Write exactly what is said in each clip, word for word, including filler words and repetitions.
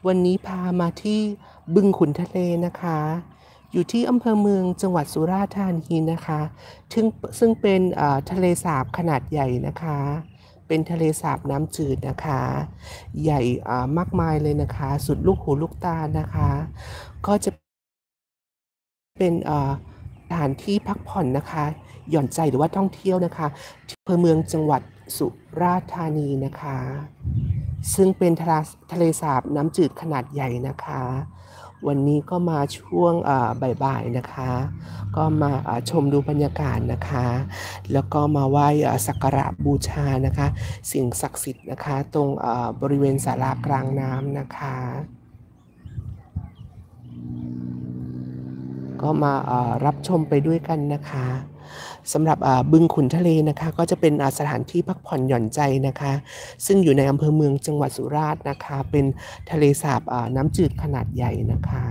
วันนี้พามาที่บึงขุนทะเลนะคะอยู่ที่อำเภอเมืองจังหวัดสุราษฎร์ธานีนะคะซึ่งซึ่งเป็นทะเลสาบขนาดใหญ่นะคะเป็นทะเลสาบน้ำจืดนะคะใหญ่มากมายเลยนะคะสุดลูกหูลูกตานะคะก็จะเป็นสถานที่พักผ่อนนะคะหย่อนใจหรือว่าท่องเที่ยวนะคะที่อำเภอเมืองจังหวัดสุราษฎร์ธานีนะคะซึ่งเป็นทะเลสาบน้ำจืดขนาดใหญ่นะคะวันนี้ก็มาช่วงบ่ายๆนะคะก็มาชมดูบรรยากาศนะคะแล้วก็มาไหว้สักการะบูชานะคะสิ่งศักดิ์สิทธิ์นะคะตรงบริเวณศาลากลางน้ำนะคะก็มารับชมไปด้วยกันนะคะสำหรับบึงขุนทะเลนะคะก็จะเป็นสถานที่พักผ่อนหย่อนใจนะคะซึ่งอยู่ในอำเภอเมืองจังหวัดสุราษฎร์นะคะเป็นทะเลสาบน้ำจืดขนาดใหญ่นะคะ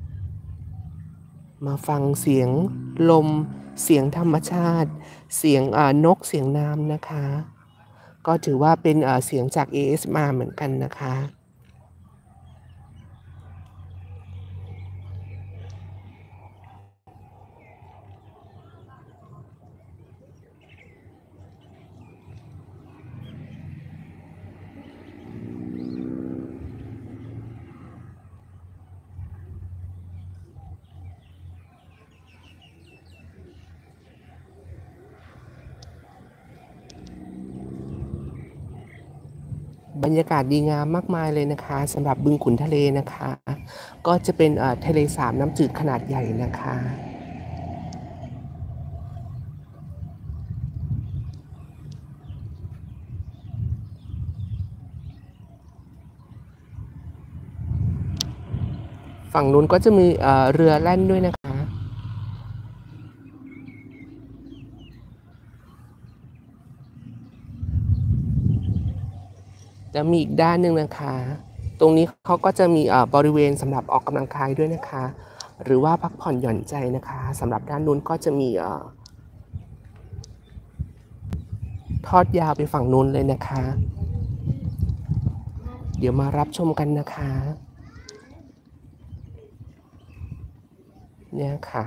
มาฟังเสียงลมเสียงธรรมชาติเสียงนกเสียงน้ำนะคะก็ถือว่าเป็นเสียงจาก เอ เอส เอ็ม อาร์ เหมือนกันนะคะบรรยากาศดีงามมากมายเลยนะคะสำหรับบึงขุนทะเลนะคะก็จะเป็นทะเลสาบน้ำจืดขนาดใหญ่นะคะฝั่งนู้นก็จะมีเรือแล่นด้วยนะคะจะมีอีกด้านหนึ่งนะคะตรงนี้เขาก็จะมีบริเวณสำหรับออกกำลังกายด้วยนะคะหรือว่าพักผ่อนหย่อนใจนะคะสำหรับด้านนู้นก็จะมีทอดยาวไปฝั่งนู้นเลยนะคะเดี๋ยวมารับชมกันนะคะเนี่ยค่ะ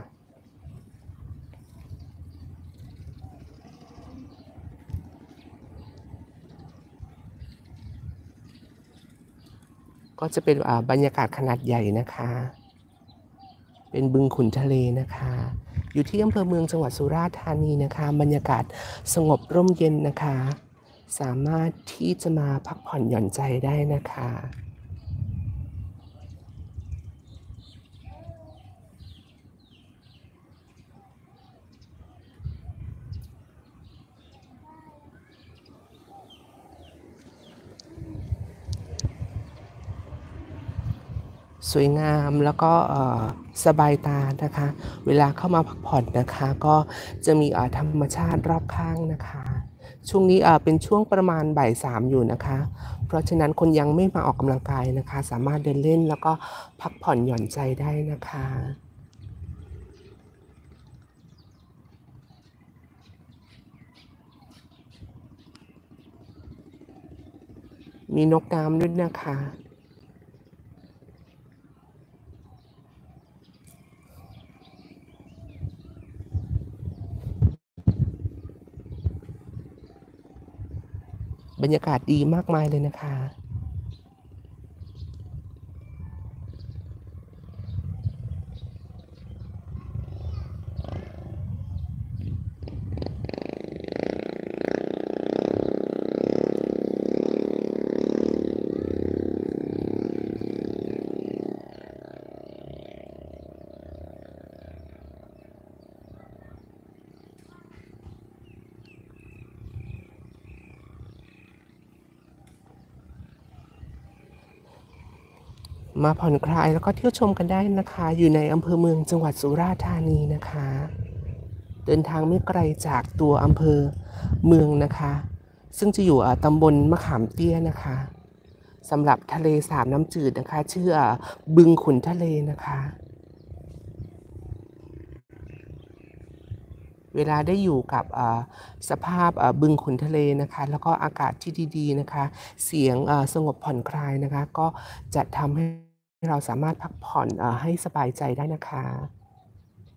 ก็จะเป็นบรรยากาศขนาดใหญ่นะคะเป็นบึงขุนทะเลนะคะอยู่ที่อำเภอเมืองจังหวัดสุราษฎร์ธานีนะคะบรรยากาศสงบร่มเย็นนะคะสามารถที่จะมาพักผ่อนหย่อนใจได้นะคะสวยงามแล้วก็สบายตานะคะเวลาเข้ามาพักผ่อนนะคะก็จะมีธรรมชาติรอบข้างนะคะช่วงนี้เป็นช่วงประมาณบ่ายสามอยู่นะคะเพราะฉะนั้นคนยังไม่มาออกกำลังกายนะคะสามารถเดินเล่นแล้วก็พักผ่อนหย่อนใจได้นะคะมีนกน้ำด้วยนะคะบรรยากาศดีมากมายเลยนะคะมาผ่อนคลายแล้วก็เที่ยวชมกันได้นะคะอยู่ในอำเภอเมืองจังหวัดสุราษฎร์ธานีนะคะเดินทางไม่ไกลจากตัวอำเภอเมืองนะคะซึ่งจะอยู่ตำบลมะขามเตี้ยนะคะสำหรับทะเลสาบน้ำจืดนะคะชื่อบึงขุนทะเลนะคะเวลาได้อยู่กับสภาพบึงขุนทะเลนะคะแล้วก็อากาศที่ดีๆนะคะเสียงสงบผ่อนคลายนะคะก็จะทำให้เราสามารถพักผ่อนให้สบายใจได้นะคะ